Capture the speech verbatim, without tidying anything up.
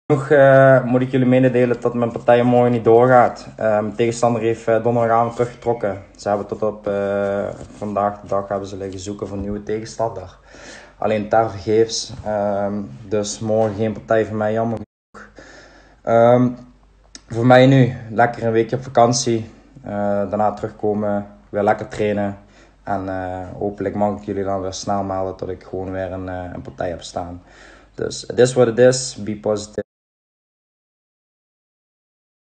Nog uh, moet ik jullie mededelen dat mijn partij morgen niet doorgaat. Uh, mijn tegenstander heeft uh, donderdagavond teruggetrokken. Ze hebben tot op uh, vandaag de dag hebben ze liggen zoeken voor een nieuwe tegenstander. Alleen daar vergeefs. Uh, dus morgen geen partij voor mij, jammer genoeg. Uh, voor mij nu lekker een weekje op vakantie. Uh, daarna terugkomen, weer lekker trainen. En uh, hopelijk mag ik jullie dan weer snel melden tot ik gewoon weer een, uh, een partij heb staan. Dus it is what it is. Be positive.